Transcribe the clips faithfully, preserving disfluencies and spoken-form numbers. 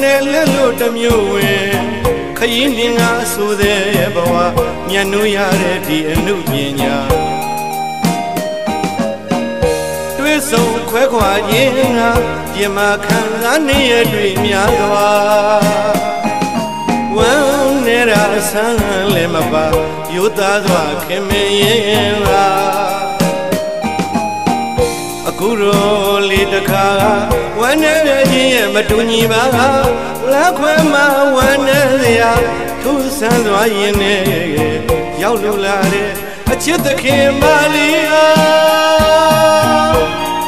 နေ့လက်လို့တမျိုးဝင်ခရင်နေငါဆိုတဲ့ဘဝမြတ်နုရတဲ့ဒီအနုပညာတွေ့ဆုံခွဲခွာခြင်းငါပြမခံစားနေရတွေ့များစွာဝမ်းနေတာဆန်းလည်းမပါရိုးသားစွာခင်မင်းရင်လားအခုတော့လေတခါဝမ်းနေခြင်းရဲ့မတူညီပါလက်ခွဲမှာဝမ်းနေစရာထူးဆန်းစွာရင်နဲ့ရောက်လို့လာတဲ့အချစ်သခင်မလေးအား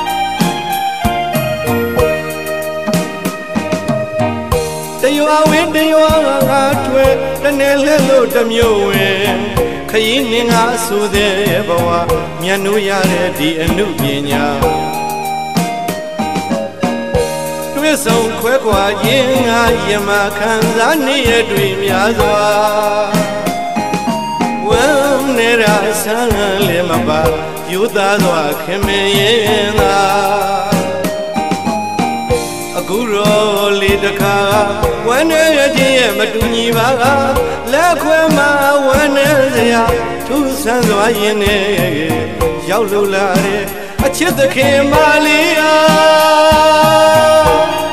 တရွာဝင်းတရွာငါတွေ့တနေ့လဲလို့တမျိုးဝင်ခရင်နေငါဆိုတဲ့ဘဝမြတ်နုရတဲ့ဒီအနုပညာတွေ့ဆုံခွဲခွာခြင်းငါယမခံစားနေရတွေ့များစွာဝမ်းနေတာဆန်းလည်းမပါယူသားစွာခင်မင်းရင်သာအခုတော့လေတခါဝမ်းနေခြင်းရဲ့မတူညီပါလက်ခွဲမှာဝမ်းနေစရာထူးဆန်းစွာရင်နဲ့ရောက်လို့လာတဲ့အချစ်သခင်မလေးအား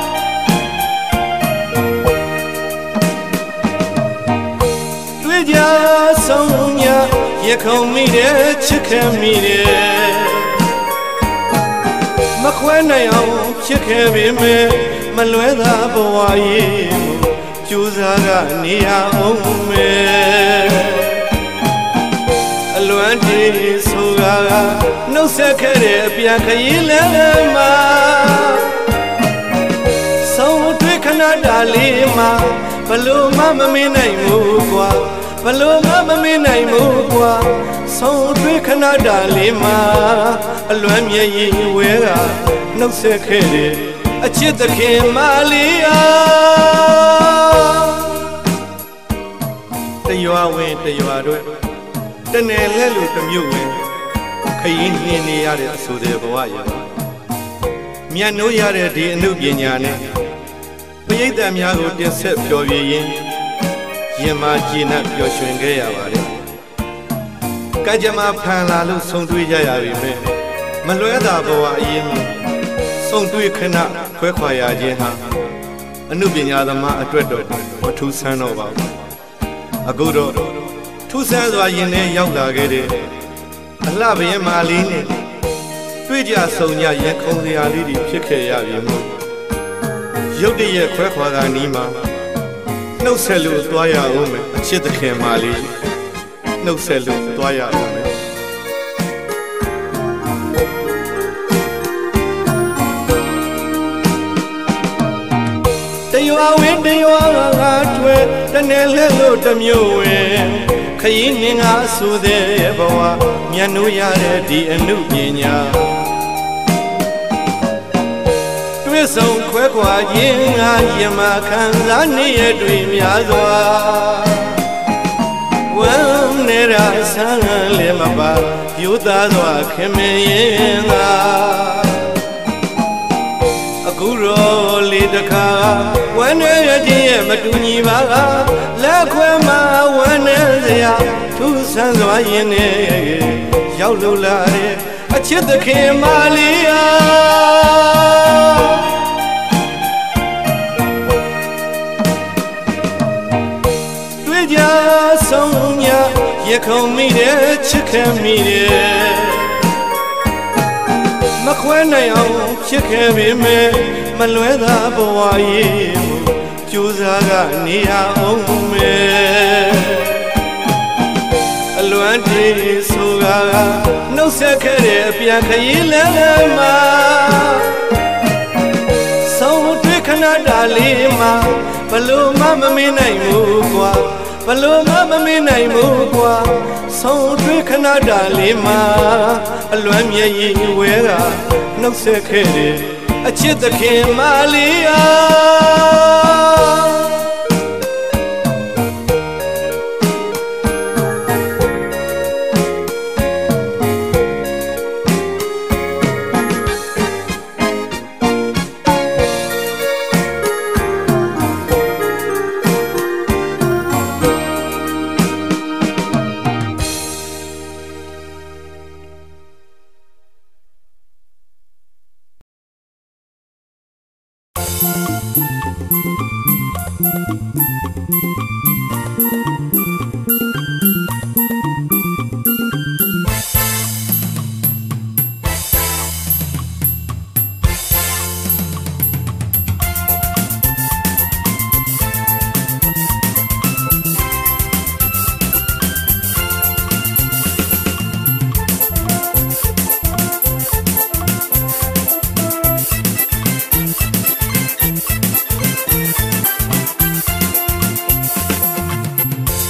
တွေ့ကြဆုံးညရခုံမိတဲ့ချစ်ခင်မိတဲ့မခွဲနိုင်အောင်ဖြစ်ခဲ့ပေမဲ့မလွဲသာဘဝရဲ့ကြိုးစားကနေရအောင်မယ်အလွမ်းတေးဆိုကနှုတ်ဆက်ခဲ့တဲ့အပြန်ခရီးလမ်းမှာဆုံးတွေ့ခဏတာလေးမှာဘလို့မှမမင်းနိုင်ဘူးကွာဘလို့မှမမင်းနိုင်ဘူးကွာဆုံးတွေ့ခဏတာလေးမှာအလွမ်းမျက်ရည်ဝဲကနှုတ်ဆက်ခဲ့တဲ့အချစ်သခင်မလေးအားတရွာဝင်တရွာတို့တနယ်လဲလို့တမျိုးဝင်ခရင်နှင်းနေရတဲ့အဆိုတဲ့ဘဝရမြတ်နိုးရတဲ့ဒီအနုပညာနဲ့ပရိသတ်များကိုတင်ဆက်ပျော်ပြရင်းရင်မာကျေနပ်ပျော်ရွှင်ခဲ့ရပါတယ်ကကြမဖန်လာလို့ဆုံတွေ့ကြရပြီမဲ့မလွဲတာဘဝအရင်ဆုံတွေ့ခဏခွဲခွာရခြင်းဟာအနုပညာသမားအတွက်တော့မထူးဆန်းတော့ပါဘူးအခုတော့ထူးဆန်းစွာရင်ထဲရောက်လာခဲ့တဲ့အလှပရင်မာလေးနဲ့တွေ့ကြဆုံကြရခုံစရာလေးတွေဖြစ်ခဲ့ရပြီမို့ရုတ်တရက်ခွဲခွာတာနီးမှာနှုတ်ဆက်လို့သွားရအောင်မယ်အချစ်သခင်မာလေးနှုတ်ဆက်လို့သွားရအောင်မယ်တရွာဝင်းတရွာငါတွေ့တနေ့လဲလို့တမျိုးဝင်ခရင်နေငါဆိုတဲ့ဘဝမြတ်နုရတဲ့ဒီအနုပညာတွေ့ဆုံခွဲခွာခြင်းငါယမခံစားနေရတွေ့များစွာဝမ်းနေတာဆန်းလည်းမပါယူသားစွာခင်မင်းရင်သာအခုတော့လေတခါဝမ်းနေခြင်းရဲ့မတူညီပါလက်ခွဲမှာဝမ်းနေစရာထူးဆန်းစွာရင်နဲ့ရောက်လို့လာတဲ့အချစ်သခင်မလေးအားတွေ့ကြဆုံးညရခုံမိတဲ့ချစ်ခင်မိတဲ့မခွဲနိုင်အောင်ဖြစ်ခဲ့ပေမဲ့မလွဲသာဘဝရဲ့ကြိုးစားကနေရအောင်မယ်အလွမ်းတေးဆိုကနှုတ်ဆက်ခဲ့တဲ့အပြန်ခရီးလမ်းမှာဆုံးတွေ့ခဏတာလေးမှာဘလို့မှမမင်းနိုင်ဘူးကွာဘလို့မှမမင်းနိုင်ဘူးကွာဆုံးတွေ့ခဏတာလေးမှာအလွမ်းမျက်ရည်ဝဲကနှုတ်ဆက်ခဲ့တဲ့အချစ်သခင်မလေးအား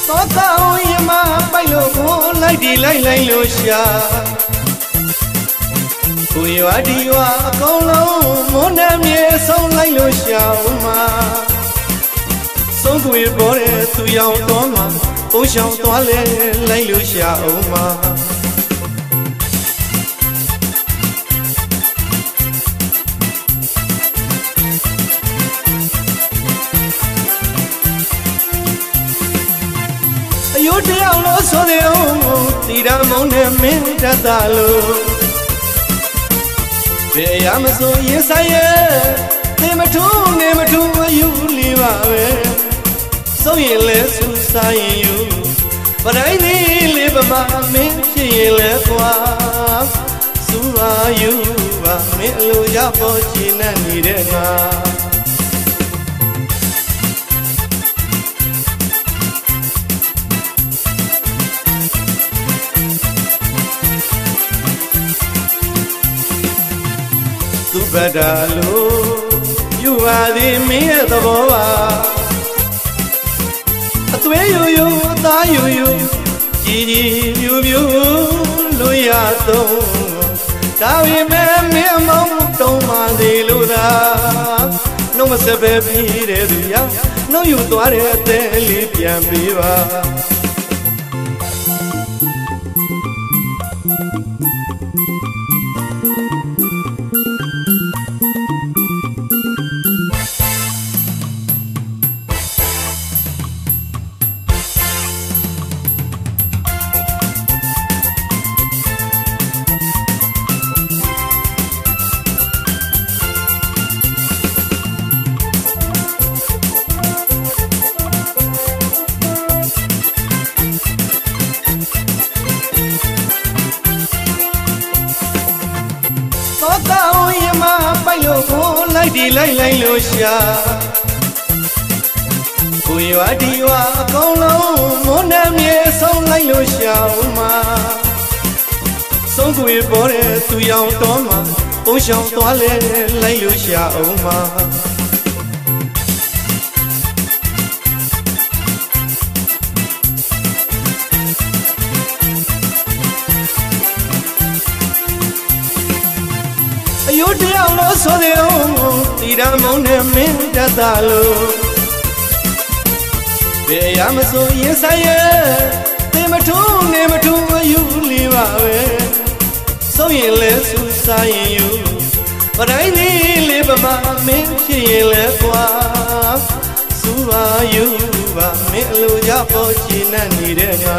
သောတာဝိမာပိုက်လို့ကိုလိုက်ဒီလိုက်လိုက်လို့ရှာကိုရွာဒီရွာအကုန်လုံးမွန်းနှမြေဆုံးလိုက်လို့ရှာဦးမှာဆုံးကိုရပေါ်တဲ့သူရောင်တော်မှာပုံရှောင်သွားလဲလိုက်လို့ရှာဦးမှာအယုတ်တရားလို့ဆိုတဲ့အောင်တီရမုံနဲ့မင်းတတ်တာလို့ဘယ်ရမဆိုရင်ဆိုင်ရဲ့နေမထူးနေမထူးအယူလေးပါပဲဆုံးရင်လဲဆူဆိုင်ရင်ယူပတိုင်းလေးလေးပမာမင်းဖြစ်ရင်လဲကွာစူပါယူပါမင်းအလိုရပေါ်ချင်နေတဲ့ငါသူပဒလို့ယူပါသည်မင်းရဲ့သဘောပါအသွေးယူယူအသားယူယူကြည်ကြည်မြူမြူလို့ရတော့ဒါပေမဲ့မင်းမောင်းတုံးပါသေးလို့သာနှုတ်မဆက်ပဲပြီးတဲ့သူရနှုတ်ယူသွားတဲ့အသေးလေးပြန်ပေးပါဒီလိုက်လိုက်လို့ရှာကိုရွာဒီရွာအကုန်လုံးမွန်းနှမြေဆုံးလိုက်လို့ရှာဦးမှာဆုံးကိုရပေါ်တဲ့သူရောင်တော်မှာပုံရှောင်သွားလဲလိုက်လို့ရှာဦးမှာအယုတ်တရားလို့ဆိုတဲ့အောင်တီရမုံနဲ့မင်းတတ်တာလို့ဘယ်ရမဆိုရင်ဆိုင်ရဲ့နေမထူးနေမထူးအယူလေးပါပဲဆုံးရင်လဲဆူဆိုင်ရင်ယူပတိုင်းလေးလေးပမာမင်းဖြစ်ရင်လဲကွာစူပါယူပါမင်းအလိုရပေါ်ချင်နေတဲ့ငါ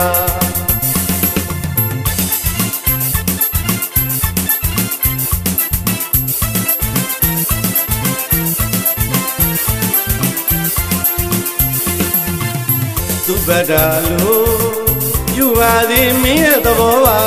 သူပဒလို့ယူပါသည်မင်းရဲ့သဘောပါ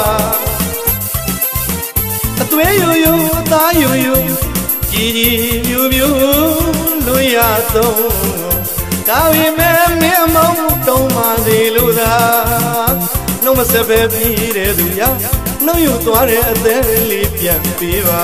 အသွေးယူယူအသားယူယူကြည်ကြည်မြူမြူလို့ရတော့ဒါပေမဲ့မင်းမောင်းတုံးပါသေးလို့သာနှုတ်မဆက်ပဲပြီးတဲ့သူရနှုတ်ယူသွားတဲ့အသေးလေးပြန်ပေးပါ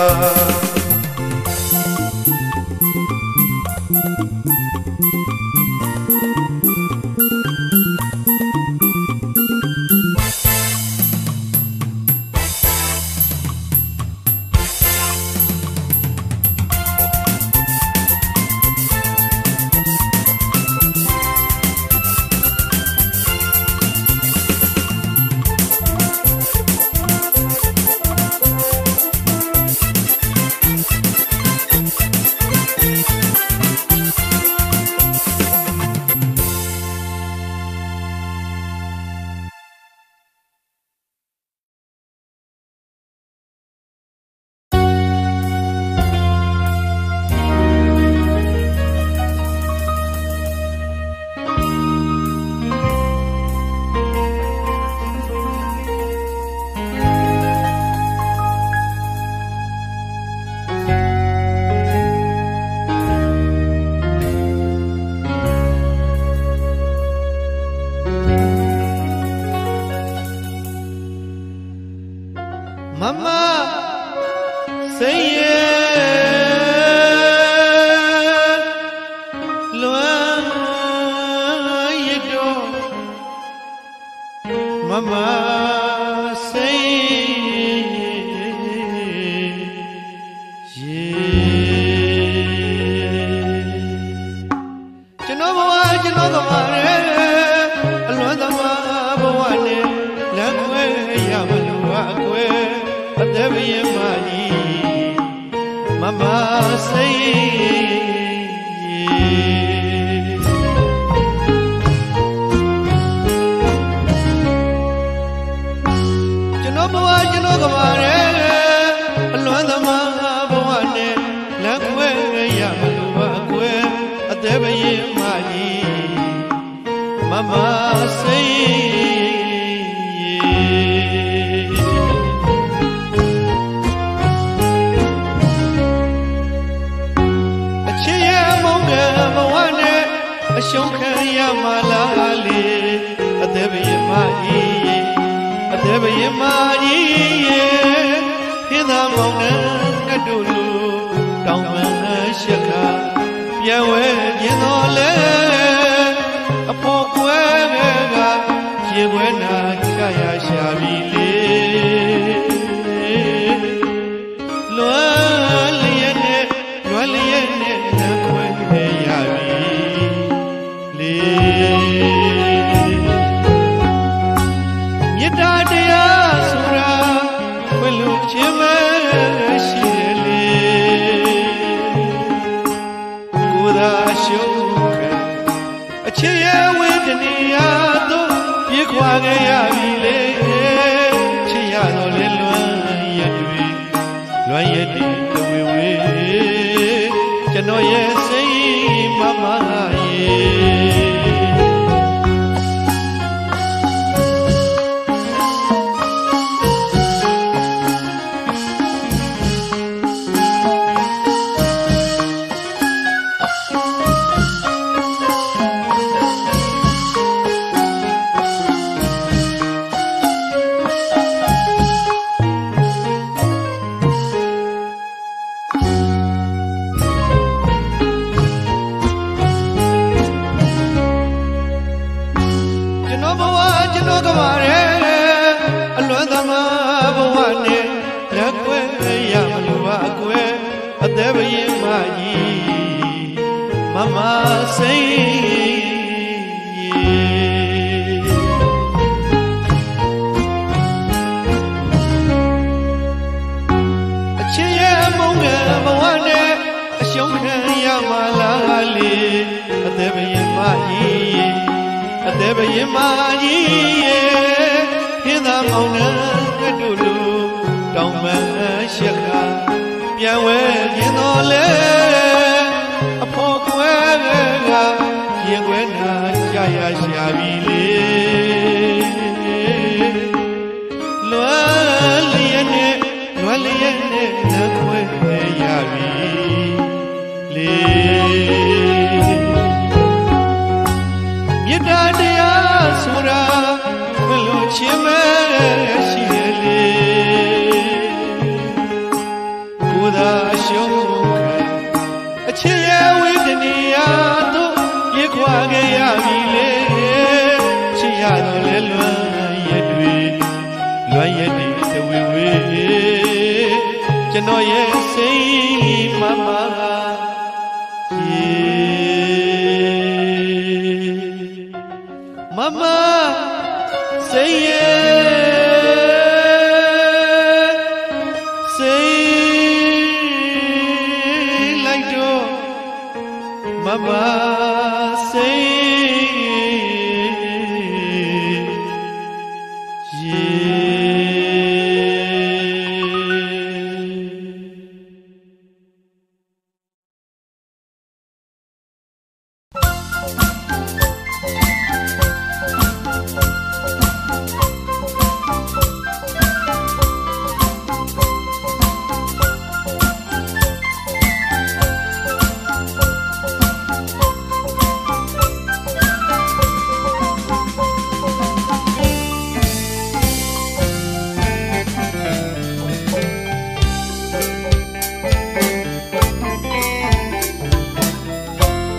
Mama say yeah Janova Janova Alwandama Bawane Lakwe Yamalua Kwe Adevi Mai Mama say Janova Janova Alwandama Bawane Lakwe Yamalua Kwe Adevi Mai Mama say Shonkhaya malali adeviye mai adeviye mai hida mauna kadulu tauma shakha pyawe jinole apho kwe ga yegwe na kaya shabi le lwal yene lwal yene na kwe yabi Yada daya sura Welu chima shile Kuda shoka Achaya wedaniya to Yekwa gaya bile Chaya no le luan yadwi Luan yadi kawewe Jano ye say mama ye Mama say Achaya monga mawane Shonkhaya malali adeviye mai adeviye mai hida mauna kadulu tauma shakha pyawe jinole apho kwe ga yegwe na kaya shabi le lwal yene lwal yene na kwe yabi le Yada daya sura Welu chima shile Kuda shoka Achaya wedaniya to Yekwa gaya bile Chaya no le luan yadwi Luan yadi kawewe Jano ye say mama Mama say yeah say like do Mama say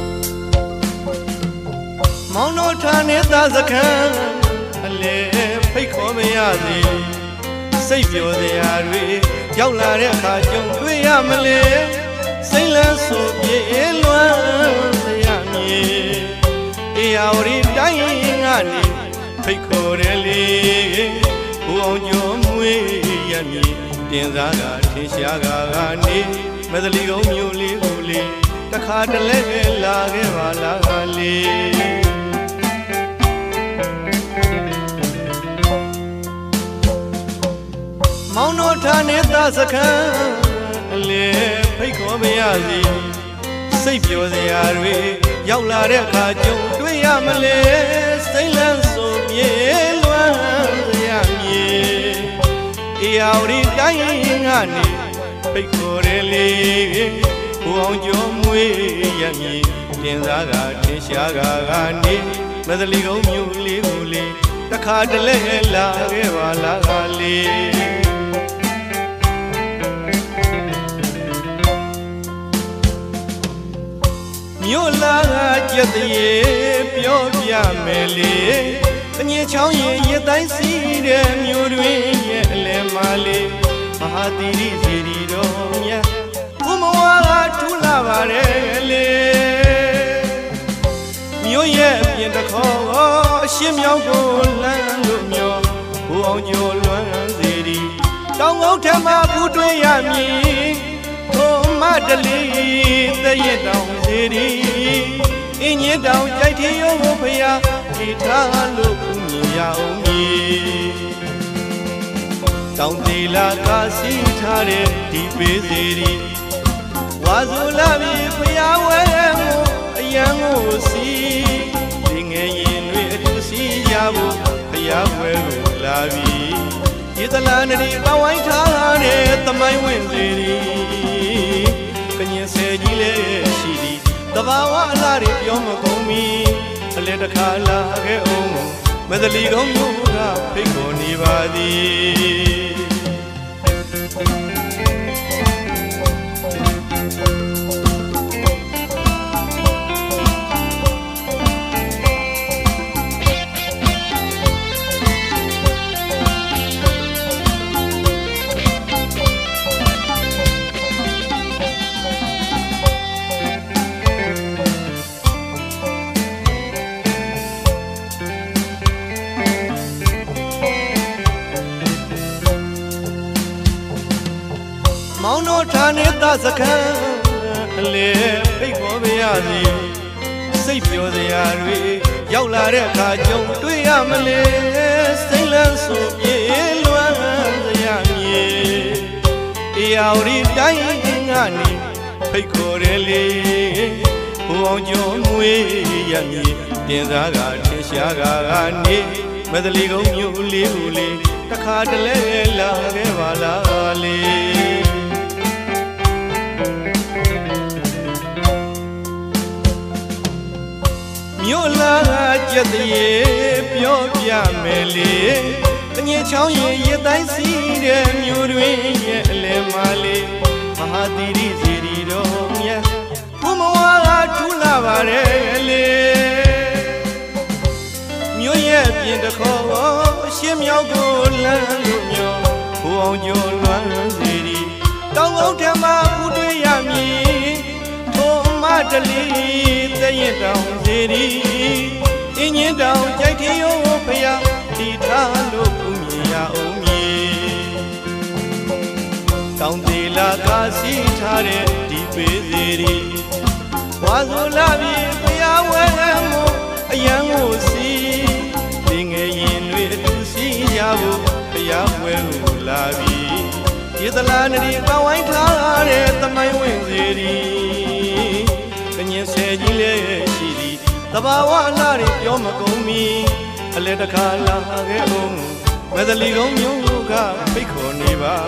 Mono Tane Dazakan Ale ဖိတ်ခေါ်မရစေစိတ်ပြောစရာတွေရောက်လာတဲ့အခါကြုံတွေ့ရမလဲစိတ်လန်းဆိုပြေလွမ်းစရာမြေအေယာဝတီတိုင်းကနေဖိတ်ခေါ်တယ်လေဘုံအောင်ကျော်မွေးရမည်တင်စားကထင်ရှားကကနေမသလီကုန်းမြို့လေးကိုလေတခါတလဲလာခဲ့ပါလားကလေးမောင်တို့ဌာနေသားစခန်းလေဖိတ်ခေါ်မရစီစိတ်ပြောစရာတွေရောက်လာတဲ့အခါကြုံတွေ့ရမလဲစိတ်လန်းဆိုပြေလွမ်းစရာမြေအေယာဝတီတိုင်းကနေဖိတ်ခေါ်တယ်လေဘုံအောင်ကျော်မွေးရမည်တင်စားကထင်ရှားကကနေမသလီကုန်းမြို့လေးကိုလေတခါတလဲလာခဲ့ပါလားကလေးမြို့လာကြက်တရေပြောပြမယ်လေတငယ်ချောင်းရင်ရတိုင်းစီးတဲ့မြို့တွင်ရဲ့အလဲမလေးမဟာသီရိစီရီတော်မြတ်ဘုမဝါကထူလာပါတယ်လေမြို့ရဲ့အပြင်တစ်ခေါ်အရှင်းမြောင်းကိုလမ်းလို့မျောဘုအောင်ကျော်လွမ်းစီရီတောင်ငုတ်ထမဘူးတွေ့ရမည်မတလီသရဲ့တောင်စီရီအင်းရင်တောင်ကြိုက်ထီရုံကိုဖျားဒီထားလို့မြင်ရအောင်ကြီးတောင်တီလာကစီထားတဲ့ဒီပေးစီရီဝါစုလာပြီးဖျားဝဲမို့အယံကိုစီဒီငယ်ရင်တွေအတူစီရဖို့ဖျားဝဲကိုလာပြီးဒီသလားနေပဝိုင်းထားတဲ့သမိုင်းဝင်စီရီကညင်ဆယ်ကြီးလေးရှိသည်တဘာဝအလားတွေပြောမကုန်မီအလဲတစ်ခါလာခဲ့အောင်မသလီကုန်းမြို့ကဖိတ်ခေါ်နေပါသည်မောင်တို့ဌာနေသားစခန်းလေဖိတ်ခေါ်မရစီစိတ်ပြောစရာတွေရောက်လာတဲ့အခါကြုံတွေ့ရမလဲစိတ်လန်းဆိုပြေလွမ်းစရာမြေအေယာဝတီတိုင်းကနေဖိတ်ခေါ်တယ်လေဘုံအောင်ကျော်မွေးရမည်တင်စားကထင်ရှားကကနေမသလီကုန်းမြို့လေးကိုလေတခါတလဲလာခဲ့ပါလားလေမြို့လာကြက်တရေပြောပြမယ်လေတငယ်ချောင်းရင်ရတိုင်းစီးတဲ့မြို့တွင်ရဲ့အလဲမလေးမဟာသီရိစီရီတော်မြတ်ဘုမဝါကထူလာပါတယ်လေမြို့ရဲ့ပြင်တစ်ခေါ်အရှင်းမြောက်ကိုလမ်းလို့မျောဘုအောင်ကျော်လွမ်းစီရီတောင်ငုတ်ထမဘူးတွေ့ရမည်ထိုမတလီသရဲ့တောင်စီရီအင်းရင်တောင်ကြိုက်ထီရုံကိုဖျားဒီထားလို့မြင်ရအောင်ကြီးတောင်တီလာကစီထားတဲ့ဒီပေးစီရီဝါစုလာပြီးဖျားဝဲမို့အယံကိုစီဒီငယ်ရင်တွေအတူစီရဖို့ဖျားဝဲကိုလာပြီးဒီသလားနေပဝိုင်းထားတဲ့သမိုင်းဝင်စီရီကညင်ဆယ်ကြီးလေးရှိသည်တဘာဝအလားတွေပြောမကုန်မီအလဲတစ်ခါလာခဲ့အောင်မသလီကုန်းမြို့ကဖိတ်ခေါ်နေပါ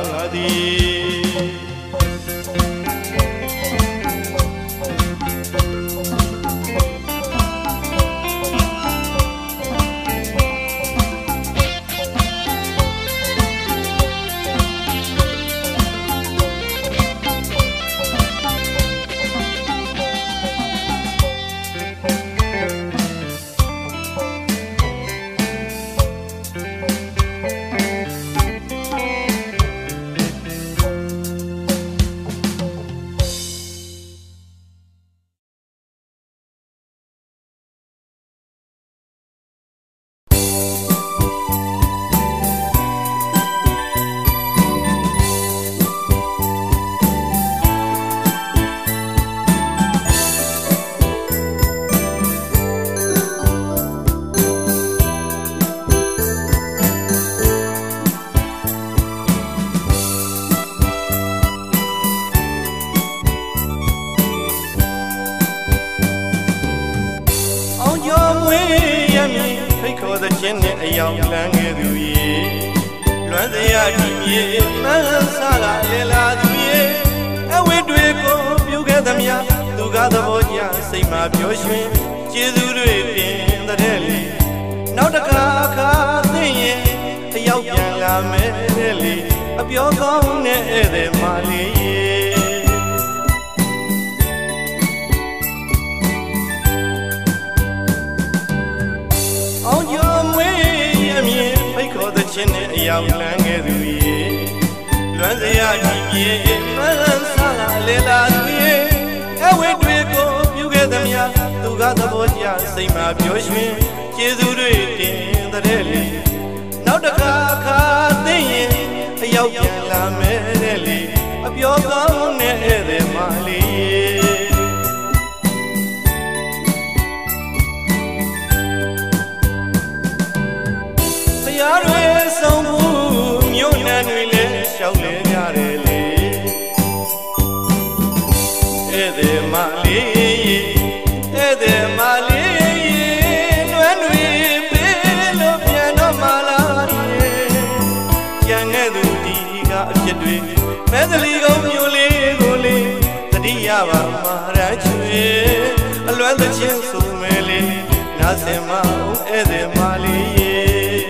သည်ယောင်လန်းငယ်သူရေလွမ်းစရာဒီမြေမန်းစားလာလေလာသူရေအဝိတွေကိုပြုခဲ့သမျှသူကသဘောကျစိတ်မှာပျော်ရွှင်ကျေးဇူးတွေတင်တဲ့လေနောက်တစ်ခါအခါသိရင်အရောက်ပြန်လာမယ်တဲ့လေအပြောကောင်းနဲ့ဧည့်သည်မလေးရေအောင်ကျော်မွေးရမြင်ဖိတ်ခေါ်သခြင်းနဲ့အရောက်လန်းခဲ့သူရေလွမ်းစရာကြီးမြေမန်းစားလာလေလာသူရေအဝိတွေကိုပြုခဲ့သမျှသူကသဘောကျစိတ်မှာပျော်ရွှင်ကျေးဇူးတွေတင်တဲ့လေနောက်တစ်ခါအခါသိရင်အရောက်ပြန်လာမယ်တဲ့လေအပြောကောင်းနဲ့ဧည့်သည်မလေးဆရာတွေဆုံးမှုမြို့နယ်တွေလည်းရှောက်လေကြတယ်လေဧည့်သည်မလေးဧည့်သည်မလေးလွမ်းတွေပေးလို့ပြန်တော့မလာကြံခဲ့သူဒီကအဖြစ်တွေမဲသလီကုန်းမြို့လေးကိုလေတတိယပါမှာရချွေအလွမ်းသချင်းဆိုမယ်လေနာစင်မအောင်ဧည့်သည်မလေး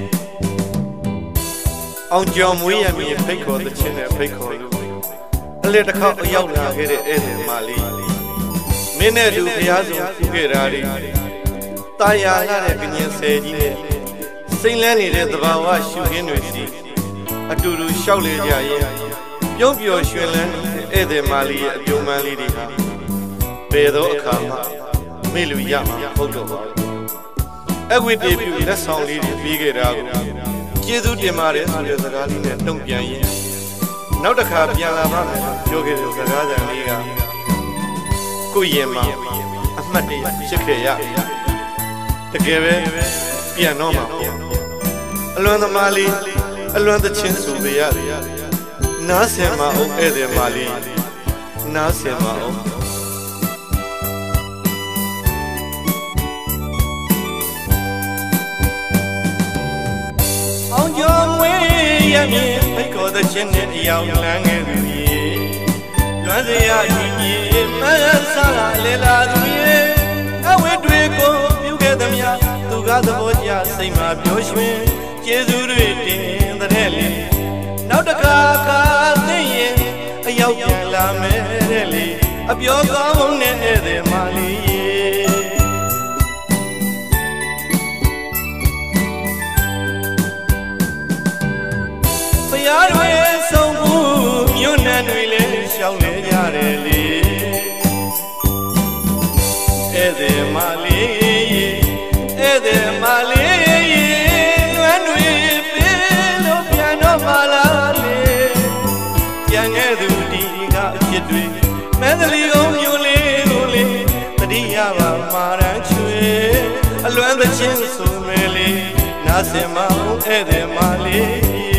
အောင်ကျော်မွေးရမည်ဖိတ်ခေါ်သချင်းနဲ့ဖိတ်ခေါ်လို့အလက်တစ်ခေါက်အရောက်လာခဲ့တဲ့ဧည့်သည်မလေးမင်းနဲ့တူဖျားဆုံးဖူးခဲ့တာတွေတာယာလာတဲ့ကညင်ဆယ်ကြီးနဲ့စိမ့်လန်းနေတဲ့သဘာဝရှုခင်းတွေစီအတူတူလျှောက်လေကြရဲ့ပြုံးပျော်ရွှင်လန်းဧည့်သည်မလေးရဲ့အပြုံးပန်းလေးတွေဟာဘယ်သောအခါမှမေ့လို့ရမှာမဟုတ်တော့ပါဘူးအဝိတေပြုလက်ဆောင်လေးတွေပြီးခဲ့တာကိုကျေးဇူးတင်ပါတယ်ဆိုတဲ့စကားလေးနဲ့တုံ့ပြန်ရင်နောက်တစ်ခါပြန်လာပါမယ်ပြောခဲ့တဲ့စကားသံလေးကကိုယ့်ရင်မှာအမှတ်တရဖြစ်ခဲ့ရတကယ်ပဲပြန်တော့မှာပေါ့အလွန်သမားလေးအလွန်သချင်းဆိုပေရတယ်နားဆင်မအောင်ဧည့်သည်မလေးနားဆင်မအောင်အောင်ကျော်မွေးရမည်ဖိတ်ခေါ်သခြင်းနဲ့အရောက်လန်းခဲ့သူရေလွမ်းစရာကြီးမြေမန်းစားလာလေလာသူရေအဝိတွေကိုပြုခဲ့သမျှသူကသဘောကျစိတ်မှာပျော်ရွှင်ကျေးဇူးတွေတင်တဲ့လေနောက်တစ်ခါအခါသိရင်အရောက်ပြန်လာမယ်တဲ့လေအပြောကောင်းနဲ့ဧည့်သည်မလေးဖျားတွေဆုံးမှုမြို့နယ်တွေလည်းရှောက်လေကြတယ်လေဧည့်သည်မလေးဧည့်သည်မလေးလွမ်းတွေပေးလို့ပြန်တော့မလာလေကြံခဲ့သူဒီကအဖြစ်တွေမဲသလီကုန်းမြို့လေးကိုလေတတိယပါမာရန်ချွေအလွမ်းသချင်းဆိုမယ်လေနာစင်မအောင်ဧည့်သည်မလေး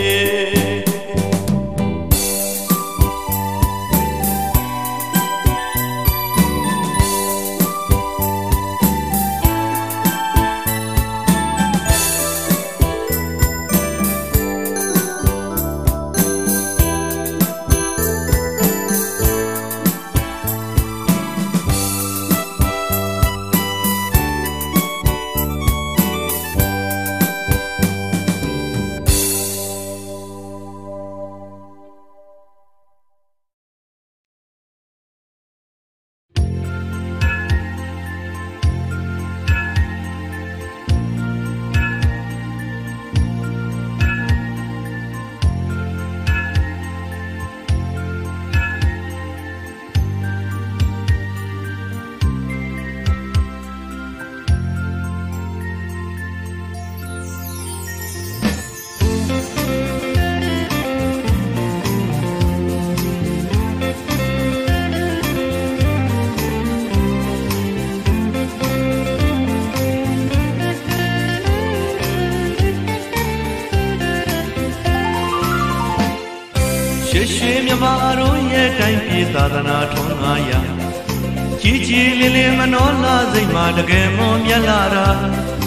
မြမတို့ရဲ့တိုင်းပြည်သာသနာထွန်းကားရာကြီးကြီးလေးလေးမနှောလာစိတ်မှာတကယ်မွန်မြတ်လာတာ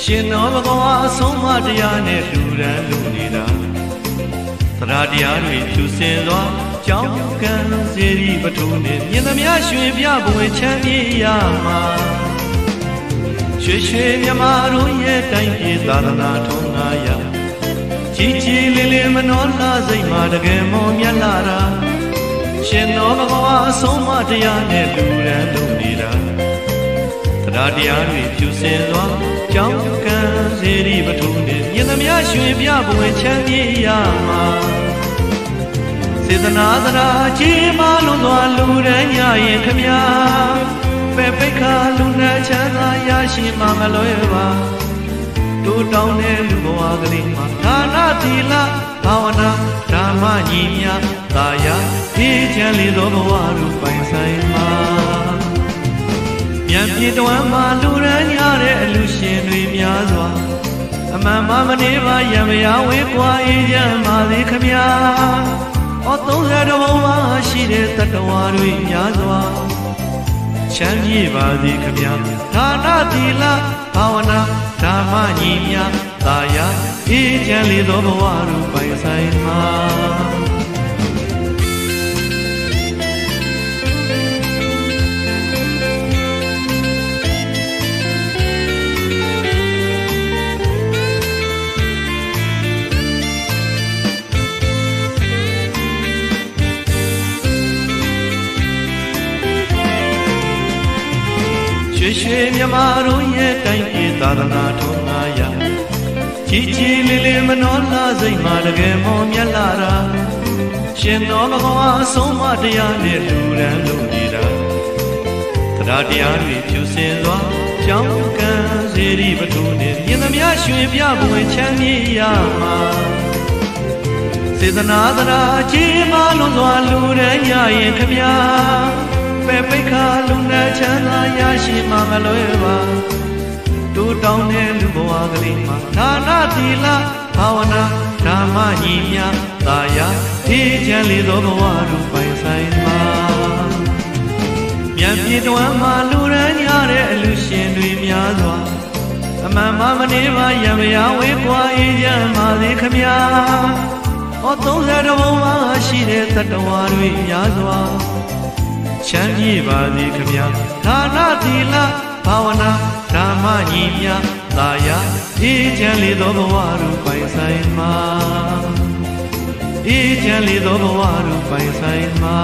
ရှင်တော်ဘဂဝါအဆုံးအမတရားနဲ့လူရန်လူနေတာသရတရားတွေဖြူစင်စွာကြောင်းကံစေရီပထုနဲ့မြင်သမျှရွှေပြဘဝင်ချမ်းမြေ့ရမှာရွှေရွှေမြမတို့ရဲ့တိုင်းပြည်သာသနာထုံးငါရကြီးကြီးလေးလေးမနှောလာစိတ်မှာတကယ်မောမြတ်လာတာရှင်တော်ဘဂဝါအဆုံးအမတရားနဲ့လူရန်လူနေတာသရတရားတွေဖြူစင်စွာကြောင်းကံစေရီပထုနဲ့မြင်သမျှရွှေပြဘဝင်ချမ်းမြေ့ရမှာစေတနာသရာကြီးမားလွန်စွာလူရန်ညရင်ခမညာပဲပိတ်ခါလူနဲ့ချမ်းသာရရှိမှမလွယ်ပါတို့တောင်းတဲ့လူဘဝကလေးမှာဒါနသီလဘာဝနာဓမ္မညီမြသာယာဒီချမ်းလေးသောဘဝတို့ပိုင်ဆိုင်မှာမြန်ပြေတွမ်းမှာလူရန်ညတဲ့အလူရှင်တွေများစွာအမှန်မှမနေပါရံမရဝေးကွာအေးချမ်းပါသေးခမညာဩသုံးဆယ်တော်မှာရှိတဲ့တတဝါတွေများစွာချမ်းမြေ့ပါသည်ခမညာဒါနသီလဘာဝနာဓမ္မညီမြသာယာအေးချမ်းလေးသောဘဝတို့ပိုင်ဆိုင်မှာရွှေရွှေမြမတို့ရဲ့တိုင်းပြည်သာသနာထုံးငါရကြီးကြီးလေးလေးမနှောလာစိတ်မှာတကယ်မောမြတ်လာတာရှင်တော်ဘဂဝါအဆုံးအမတရားနဲ့လူရန်လူနေတာသရတရားတွေဖြူစင်စွာကြောင်းကံစေရီပထုနဲ့မြင်သမျှရွှေပြဘဝင်ချမ်းမြေ့ရမှာစေတနာသရာကြီးမားလွန်စွာလူရန်ညရင်ခမညာပဲပိတ်ခါလူနဲ့ချမ်းသာရရှိမှမလွယ်ပါတို့တောင်းတဲ့လူဘဝကလေးမှာဒါနသီလဘာဝနာဓမ္မညီမြသာယာဒီချမ်းလေးသောဘဝတို့ပိုင်ဆိုင်မှာမြန်ပြေတွမ်းမှာလူရန်ညတဲ့အလူရှင်တွေများစွာအမှန်မှမနေပါရံမရဝေးကွာအေးချမ်းပါသေးခမညာဩသုံးဆယ်တော်မှာရှိတဲ့တတဝါတွေများစွာချမ်းမြေ့ပါသည်ခမညာဒါနသီလဘာဝနာဓမ္မညီမြသာယာအေးချမ်းလေးသောဘဝတို့ပိုင်ဆိုင်မှာအေးချမ်းလေးသောဘဝတို့ပိုင်ဆိုင်မှာ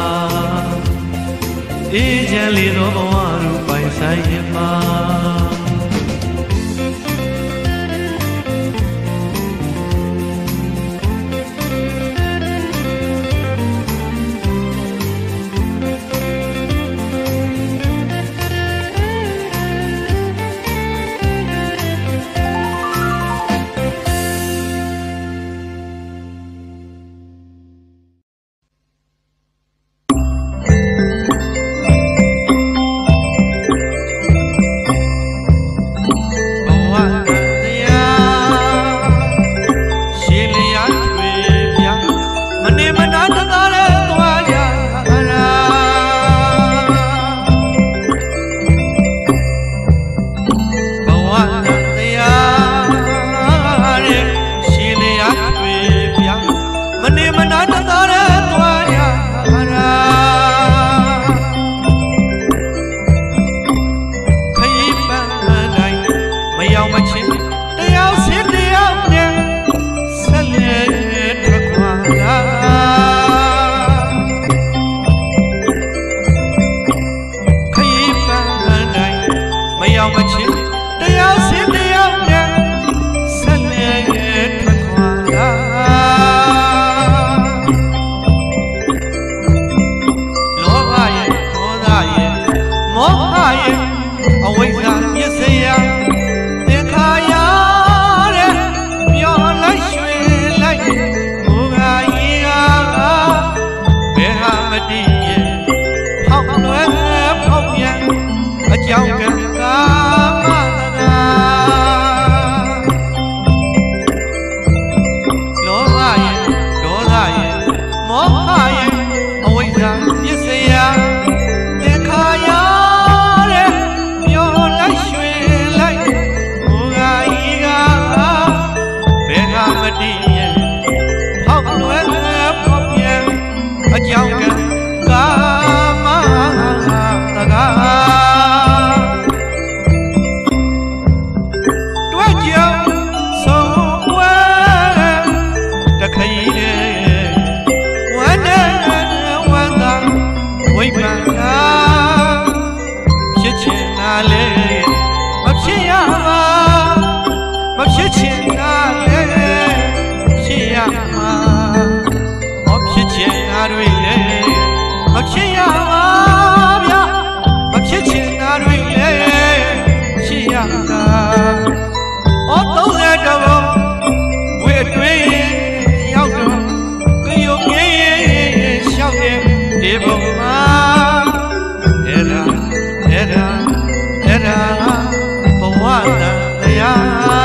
အေးချမ်းလေးသောဘဝတို့ပိုင်ဆိုင်မှာတိမြဲဖောက်လွယ်ဖောက်ပြန်အကြောင်းကကာမတကားတွေ့ကြဆုံးဝဲတခရီးတဲ့ဝမ်းနဲ့ဝမ်းသာဝိပ္ပနာဖြစ်ချင်တာလေမဖြစ်ရပါမဖြစ်ချင်တာလေဖြစ်ရမှာမဖြစ်ချင်တာတွေလေမဖြစ်ရပါဗျာမဖြစ်ချင်တာတွေလေဖြစ်ရတာအော်သုံးရတော့ဝေအတွင်းရောက်တော့ကြရုံကြီးရှောက်တဲ့ဒီဘုံမှာအဲ့ဒါအဲ့ဒါအဲ့ဒါဘဝတရား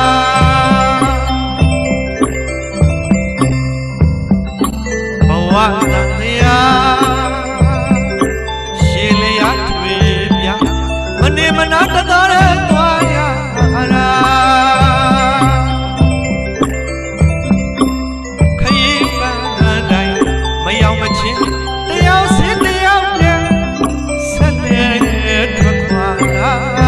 ဘဝတရားရှေးလျာတွေပြမနေမနာတတော်ရဲသွားရအာခရီးပန်းတိုင်းမရောက်မချင်းတရားစင်တရားနဲ့ဆက်လက်ထွက်ခွာလာ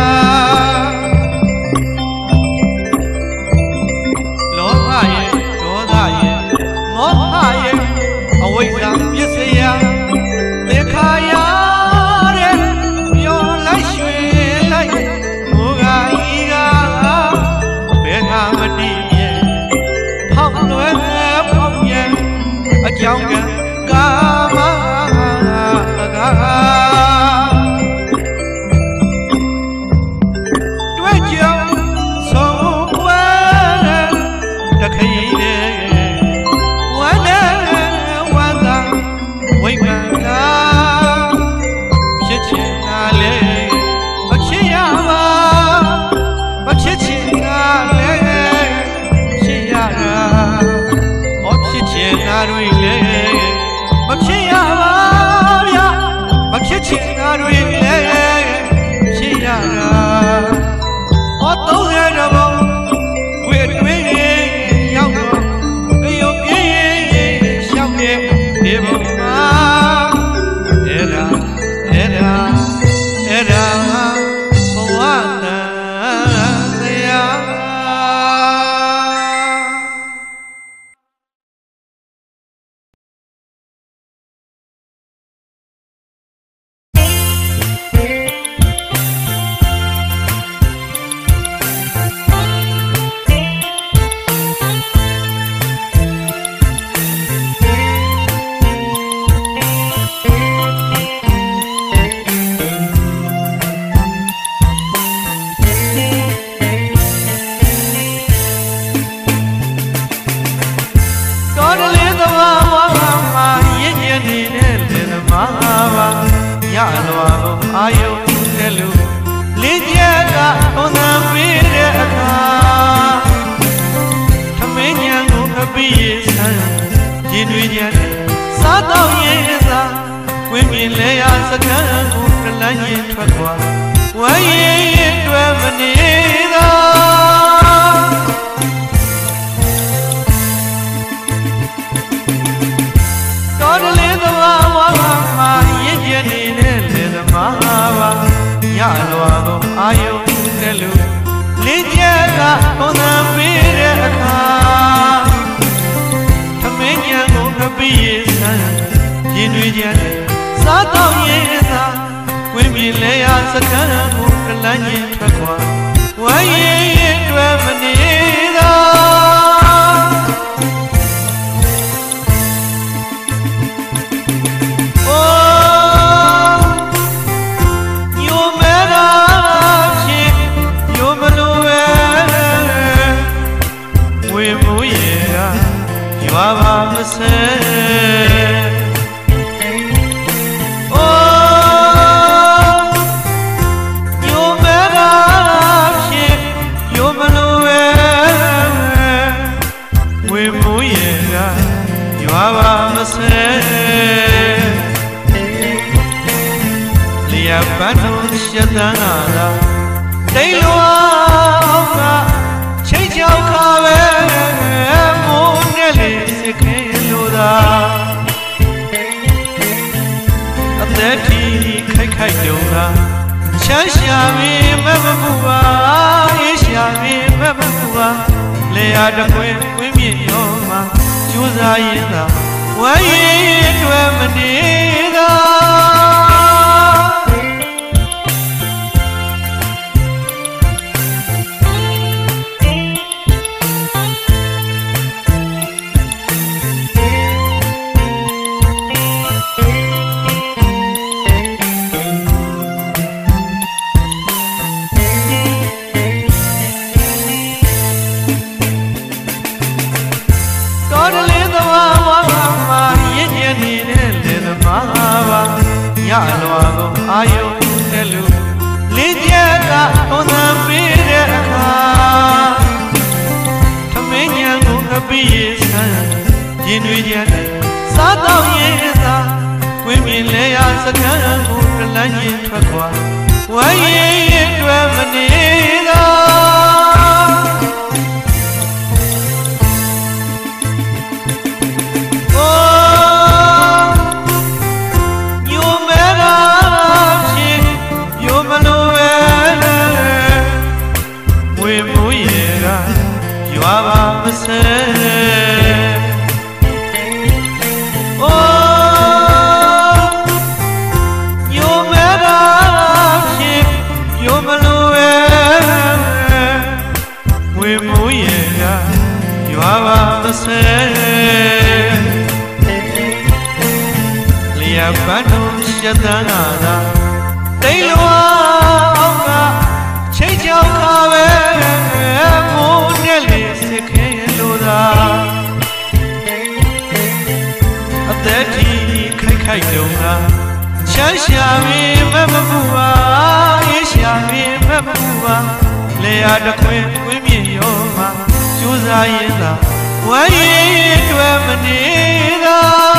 လောဘရဲ့ဒေါသရဲ့မောဟရဲ့အဝိဇ္ဇာပစ္စယသေခါရတဲ့ပြောလိုက်ရွှေလိုက်ငိုကဤကဘယ်ဟာမတည်မြဲဖောက်လွယ်ဖောက်ပြန်အကြောင်းကကာမကာတွေ့ကြဆုံးဝဲတခရီးတဲ့ဝမ်းနဲ့ဝမ်းသာဝိပ္ပနာဖြစ်ချင်တာလေမဖြစ်ရပါမဖြစ်ချင်တာလေဖြစ်ရတာဟောဖြစ်ချင်တာတွေလေမဖြစ်ရပါဗျာမဖြစ်ချင်တာတွေလေဖြစ်ရတာဟောသုံးရတော့ဝေတွင်းရောက်တော့ကြရုံကြီးရှောက်တဲ့ဒီဘုံမှာအဲ့ဒါအဲ့ဒါအဲ့ဒါဘဝတရားတော်တယ်လေသဘာဝမှာရင့်ရနေတဲ့လေသမားပါရလွာကိုအာယုံတဲ့လူလေးချက်ကဟောနာပေးတဲ့အခါသမင်းညာကိုအပိယဆန်းရင်းတွေကြတဲ့စားတော့ရဲ့စားဝင်းမြင်လဲရစကံကိုကလန်းရင်ထွက်သွားဝိုင်းရင်တွဲမနေသာတော်တယ်လေသဘာဝမှာရင့်ရနေတဲ့လေသမားပါရလွာကိုအာယုံတဲ့လူလေးချက်ကဟောနာပေးတဲ့အခါသမင်းညာကိုအပိယဆန်းရင်းတွေကြတဲ့စားတော့ရဲ့စားဝင်းမြင်လဲရစကံကိုကလန်းရင်ထွက်ခွာဝိုင်းရင်တွဲမနေသာဘာဘာမဆဲအိုးညိုမဲတာဖြစ်ညိုမလို့ပဲဝေမိုးရဲ့ကရွာဘာမဆဲလျာပန်းတို့ရှက်တန်းလာတိတ်လွားကချိတ်ချောက်ခါပဲမိုးတခွင်ဝင်းမြင့်ရောမှာကျိုးစားရင်သာဝမ်းရည်တွေမနေသာညလွာကိုအာယုံနဲ့လူလေးချက်ကထုံးသမ်းပေးတဲ့အခါသမင်းညံကိုအပိရဆန်းရင်တွေကြတဲ့စားတော့ရင်သာဝင်းမြင်လဲရစကမ်းကိုတလန်းရင်ထွက်ခွာဝမ်းရည်တွေမနေသာဘတ်တို့ရှက်တန်းလာတာတိတ်လွာအောင်ကချိတ်ချောက်ခါပဲမိုးနဲ့လေးစစ်ခဲလို့သာအသက်ကြီးခိုက်ခိုက်တုံးလားချမ်းရှာပြီးမမပူပါအေးရှာပြီးမမပူပါလေယာတခွင်ဝင်းမြင့်ရောမှာကျိုးစားရင်သာဝမ်းရည်တွေမနေသာ